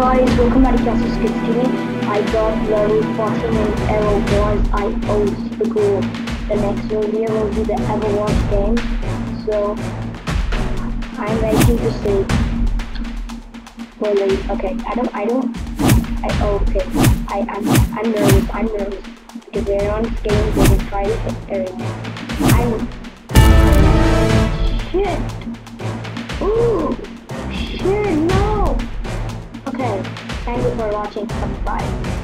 guys, welcome back to Castle Skits TV. I got level 14 in Arrow Wars. I owe super cool. The next video will be the Everwatch game. So I'm waiting to see. Really? Okay. I'm nervous because we're on this game. We can try to hit everything. Shit. Ooh. Shit. No. Okay. Thank you for watching. Bye.